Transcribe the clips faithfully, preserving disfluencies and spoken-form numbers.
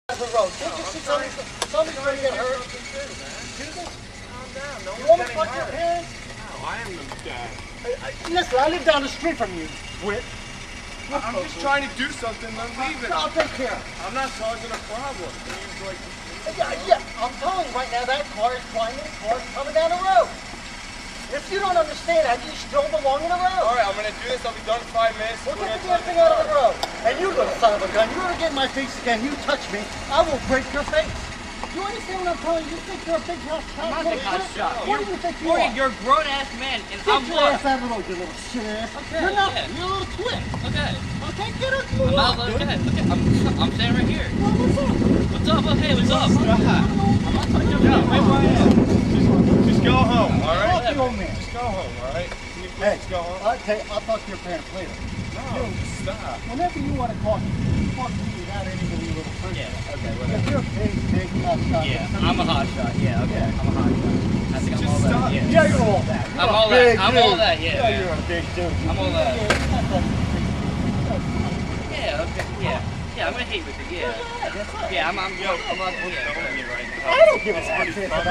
The road. Can't you see somebody's, somebody's going to get hurt? Excuse me? Calm down. No You one's want me to getting fuck your hurt. parents? No, I am the dad. I, I, listen, I live down the street from you, Whit. I'm just trying to do something, then leave it. I'll take care of it. I'm not causing a problem. Seems like Yeah, yeah, I'm telling you right now, that car is flying in the car coming down the road. If you don't understand that, you still belong in the road. all right, I'm gonna do this. I'll be done in five minutes. Well, We're get the gonna damn thing out of the road. And you little son of a gun, you ever get in my face again, you touch me, I will break your face. You understand what I'm telling you? You think you're a big hot shot? I'm not a big hot shot. What do you think you Morgan, are? you're a grown-ass man, and Get I'm your what? ass out of the road, you little shit ass. Okay, You're nothing. yeah. You're a little twit. Okay. Okay, get up. I'm not, okay, okay. I'm, I'm standing right here. Well, what's up? What's up? Okay, what's up? Stop. I'm not touching your Yeah, face. wait where I am. Just, just go home, all right? Talk to your old man. Just go home, all right? Can you Hey, please go home? I'll, tell you, I'll talk to your parents later. No, stop. Whenever you want to talk, talk to me without any of you little friends. Yeah, okay, If whatever. you're a big, big hot shot. Yeah, I'm a hot shot. Yeah, okay. I'm a hot shot. I think I'm Just all that. stop. Yeah. Yeah, you're all that. You're I'm a all big that. I'm dude. all that, yeah, Yeah, man. you're a big dude. I'm all that. Yeah, you're not that big. Yeah, okay. Yeah. Yeah, I'm gonna hate with it. Yeah. Yeah, that's right. Yeah, I'm. I'm. Yo, I'm not. what's Yeah. filming me right now? I don't give a fuck about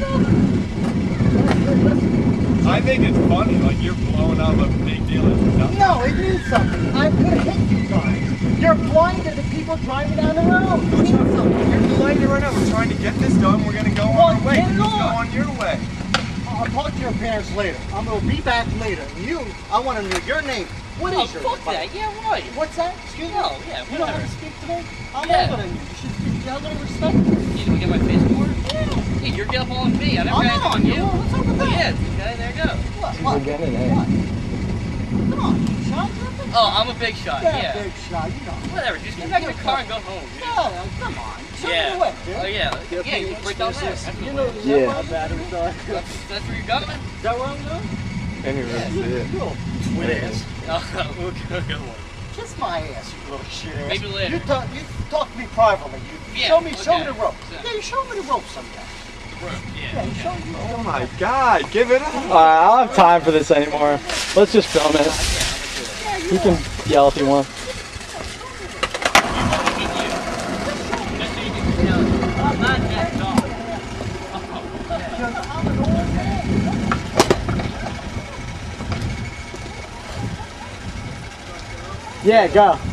that. I think it's funny, like you're blowing up a big deal. It's nothing. No, it means something. I'm gonna hit you guys. You're blind to the people driving down the road. It means something. You're delaying right now. We're trying to get this done. We're gonna go Well, on our way. get it You go on. on your way. I'll talk to your parents later. I'm gonna be back later. You, I want to know your name. What is Oh, your fuck that. Yeah, right. What's that? Excuse me? No, yeah, You don't want whatever. to speak to me? I'm Yeah. older than you. You should speak to elderly respect. You didn't get my face more? Yeah. Hey, you're getting up on me. I never I'm got on on you. you. What's up with that? Yeah, okay, there you go. What? What? getting it, eh? What? Come on, shot. You're a big Oh, I'm a big shot. Yeah, Yeah. big shot. You know. Whatever. Just get back in the car and go home. Dude. Yeah, come on. Show Yeah. me the way, dude. Oh yeah. Yeah, you can break down there. That's You the know, way. is Yeah. that where I'm battery's on? That's, that's where you're going? Is that where I'm going? Can't even Yeah, see it. you little twit ass. Oh, we'll go, go one. Kiss my ass, you little shit ass. Maybe later. You talk, you talk to me privately. You Yeah, show me, show me okay. the ropes. Yeah. Yeah, you show me the ropes sometime. Bro, Yeah, yeah. you show me. Oh my God, give it up. Alright, I don't have time for this anymore. Let's just film it. Yeah, you You can yell if you want. I'm not that dog. I'm an old man. Yeah, go.